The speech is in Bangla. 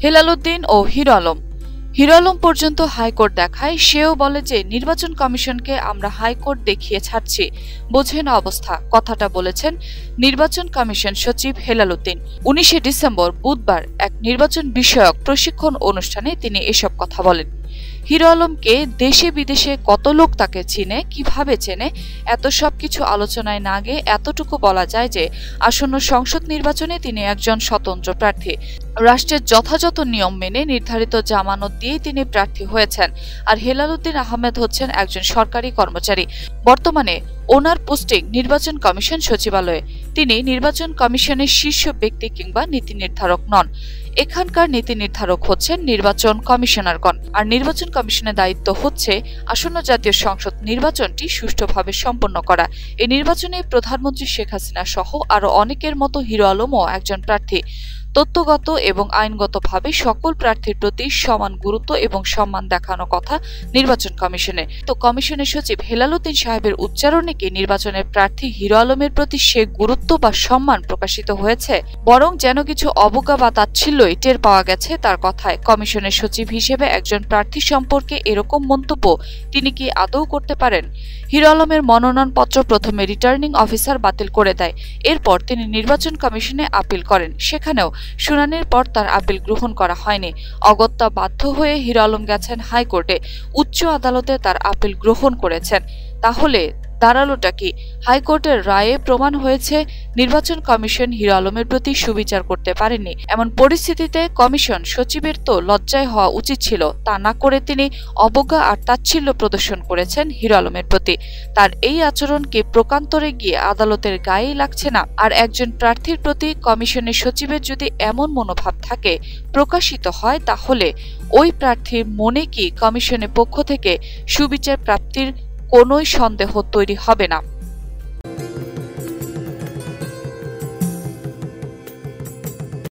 হেলাল উদ্দিন ও হিরো আলম। হিরো আলম পর্যন্ত হাইকোর্ট দেখায়, সেও বলে যে নির্বাচন কমিশনকে আমরা হাইকোর্ট দেখিয়ে ছাড়ছি, বোঝে না অবস্থা। কথাটা বলেছেন নির্বাচন কমিশন সচিব হেলাল উদ্দিন। 19 ডিসেম্বর বুধবার এক নির্বাচন বিষয়ক প্রশিক্ষণ অনুষ্ঠানে তিনি এসব কথা বলেন। হিরো আলমকে দেশে বিদেশে কত লোক তাকে চিনে, কিভাবে চেনে, এত সবকিছু আলোচনায় না গিয়ে এতটুকু বলা যায় যে আসন্ন সংসদ নির্বাচনে তিনি একজন স্বতন্ত্র প্রার্থী। রাষ্ট্রের যথাযথ নিয়ম মেনে নির্ধারিত জামানত দিয়েই তিনি প্রার্থী হয়েছেন। আর হেলাল উদ্দিন আহমেদ হচ্ছেন একজন সরকারি কর্মচারী। বর্তমানে ওনার পোস্টিং নির্বাচন কমিশন সচিবালয়ে। তিনি নির্বাচন কমিশনের শীর্ষ ব্যক্তি কিংবা নীতি নির্ধারক নন। এখানকার নীতি নির্ধারক হচ্ছেন নির্বাচন কমিশনারগণ। আর নির্বাচন কমিশনের দায়িত্ব হচ্ছে আসন্ন জাতীয় সংসদ নির্বাচনটি সুষ্ঠুভাবে সম্পন্ন করা। এই নির্বাচনে প্রধানমন্ত্রী শেখ হাসিনা সহ আরো অনেকের মতো হিরো আলমও একজন প্রার্থী। তথ্যগত এবং আইনগতভাবে সকল প্রার্থীর প্রতি সমান গুরুত্ব এবং সম্মান দেখানো কথা নির্বাচন কমিশনে। তো কমিশনের সচিব হেলাল উদ্দিন সাহেবের উচ্চারণে কি নির্বাচনের প্রার্থী হিরো আলমের প্রতি সে গুরুত্ব বা সম্মান প্রকাশিত হয়েছে, বরং যেন কিছু অবজ্ঞা বা তাচ্ছিল্যই টের পাওয়া গেছে তার কথায়। কমিশনের সচিব হিসেবে একজন প্রার্থী সম্পর্কে এরকম মন্তব্য তিনি কি আদৌ করতে পারেন? হিরো আলমের মনোনয়নপত্র প্রথমে রিটার্নিং অফিসার বাতিল করে দেয়। এরপর তিনি নির্বাচন কমিশনে আপিল করেন। সেখানেও শুনানির পর তার আপিল গ্রহণ করা হয়নি। অগত্যা বাধ্য হয়ে হিরো আলম গেছেন হাইকোর্টে। উচ্চ আদালতে তার আপিল গ্রহণ করেছেন। তাহলে দাঁড়ালোটা কি? হাইকোর্টের রায়ে প্রমাণ হয়েছে নির্বাচন কমিশন হিরো আলমের প্রতি সুবিচার করতে পারেনি। এমন পরিস্থিতিতে কমিশন সচিবের তো লজ্জায় হওয়া উচিত ছিল। তা না করে তিনি অবজ্ঞা আর তাচ্ছিল্য প্রদর্শন করেছেন হিরো আলমের প্রতি। তার এই আচরণকে প্রকান্তরে গিয়ে আদালতের গায়েই লাগছে না? আর একজন প্রার্থীর প্রতি কমিশনের সচিবের যদি এমন মনোভাব থাকে, প্রকাশিত হয়, তাহলে ওই প্রার্থীর মনে কি কমিশনের পক্ষ থেকে সুবিচার প্রাপ্তির কোনোই সন্দেহ তৈরি হবে না।